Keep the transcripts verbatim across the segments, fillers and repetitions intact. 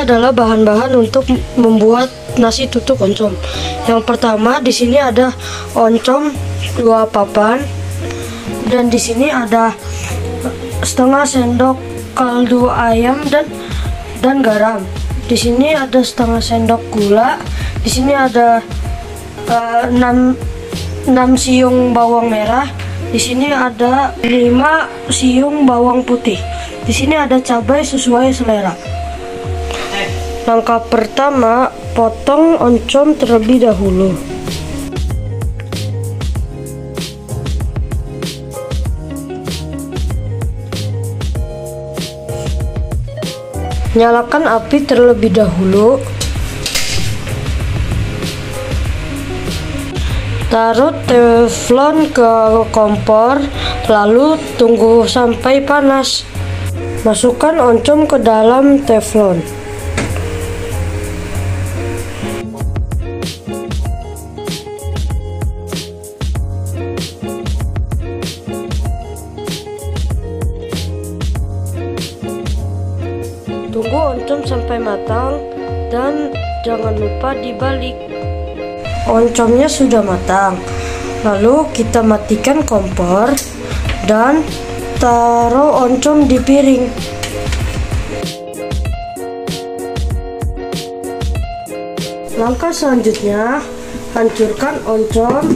adalah bahan-bahan untuk membuat nasi tutuk oncom. Yang pertama, di sini ada oncom dua papan, dan di sini ada setengah sendok kaldu ayam dan dan garam. Di sini ada setengah sendok gula. Di sini ada uh, enam, enam siung bawang merah. Di sini ada lima siung bawang putih. Di sini ada cabai sesuai selera. Langkah pertama, potong oncom terlebih dahulu. Nyalakan api terlebih dahulu. Taruh teflon ke kompor, lalu tunggu sampai panas. Masukkan oncom ke dalam teflon. Tunggu oncom sampai matang dan jangan lupa dibalik. Oncomnya sudah matang. Lalu kita matikan kompor dan taruh oncom di piring. Langkah selanjutnya, hancurkan oncom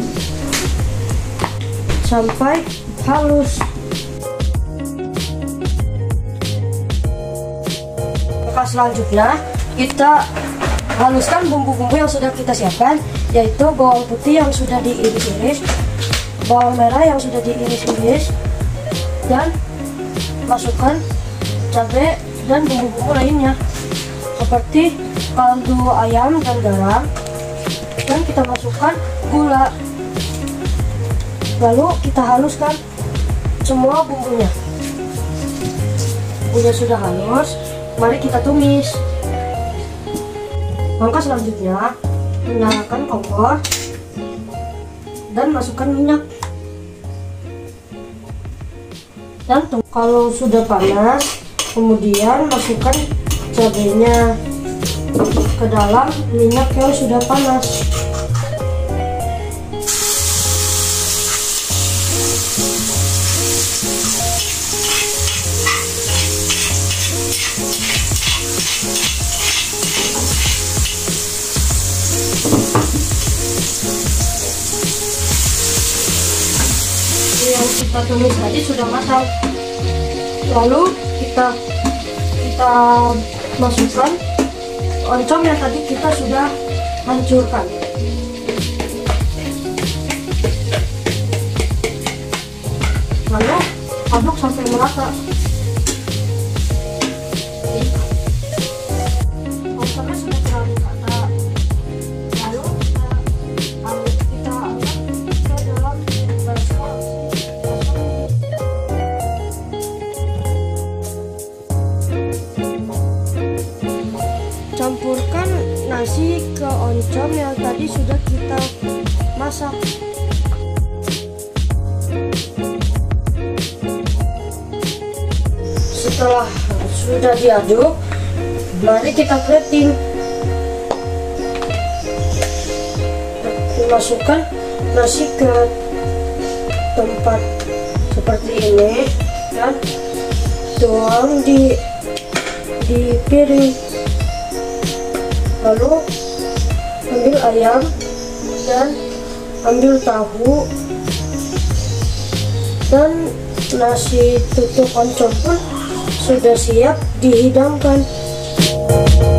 sampai halus. Langkah selanjutnya, kita haluskan bumbu-bumbu yang sudah kita siapkan, yaitu bawang putih yang sudah diiris-iris, bawang merah yang sudah diiris-iris, dan masukkan cabai dan bumbu-bumbu lainnya seperti kaldu ayam dan garam, dan kita masukkan gula. Lalu kita haluskan semua bumbunya. Bumbunya sudah halus, mari kita tumis. Langkah selanjutnya, nyalakan kompor dan masukkan minyak. Dan tunggu. Kalau sudah panas, kemudian masukkan cabainya ke dalam minyak yang sudah panas. Yang kita tumis tadi sudah matang. Lalu kita kita masukkan oncom yang tadi kita sudah hancurkan. Lalu aduk sampai merata. Oncomnya sudah terlalu rata. Lalu kita kita angkat ke dalam baskom. Campurkan nasi ke oncom yang tadi sudah kita masak. Setelah sudah diaduk, mari kita plating. Masukkan nasi ke tempat seperti ini dan tuang di di piring. Lalu ambil ayam dan ambil tahu, dan nasi tutuk oncom pun sudah siap dihidangkan.